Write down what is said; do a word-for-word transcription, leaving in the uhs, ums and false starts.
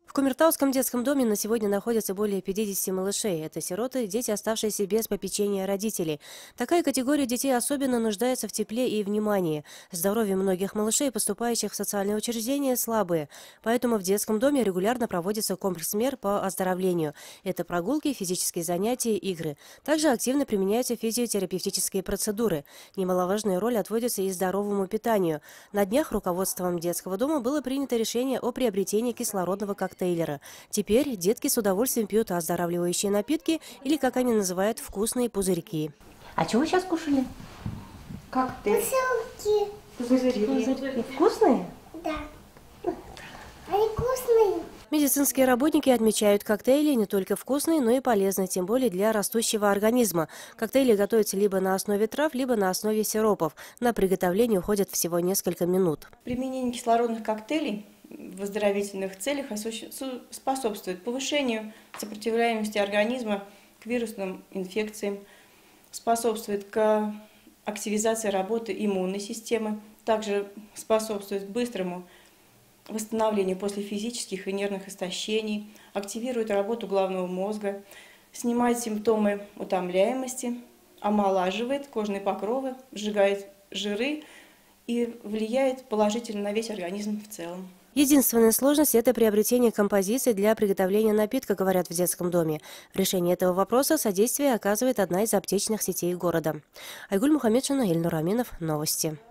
В Кумертауском детском доме на сегодня находится более пятидесяти малышей. Это сироты, дети, оставшиеся без попечения родителей. Такая категория детей особенно нуждается в тепле и внимании. Здоровье многих малышей, поступающих в социальные учреждения, слабые. Поэтому в детском доме регулярно проводится комплекс мер по оздоровлению. Это прогулки, физические занятия, игры. Также активно применяются физиотерапевтические процедуры. Немаловажная роль отводится и здоровому питанию. На днях руководством детского дома было принято решение о приобретении кислородного коктейля. Теперь детки с удовольствием пьют оздоравливающие напитки или, как они называют, вкусные пузырьки. А чего вы сейчас кушали? Коктейль. Пузырьки. Пузырьки. Пузырьки. Вкусные? Да. Они вкусные. Медицинские работники отмечают, коктейли не только вкусные, но и полезны, тем более для растущего организма. Коктейли готовятся либо на основе трав, либо на основе сиропов. На приготовление уходит всего несколько минут. Применение кислородных коктейлей в оздоровительных целях способствует повышению сопротивляемости организма к вирусным инфекциям, способствует к активизации работы иммунной системы, также способствует быстрому восстановлению после физических и нервных истощений, активирует работу головного мозга, снимает симптомы утомляемости, омолаживает кожные покровы, сжигает жиры и влияет положительно на весь организм в целом. Единственная сложность – это приобретение композиций для приготовления напитка, говорят в детском доме. В решении этого вопроса содействие оказывает одна из аптечных сетей города. Айгуль Мухаммедшина, Ильнур Аминов. Новости.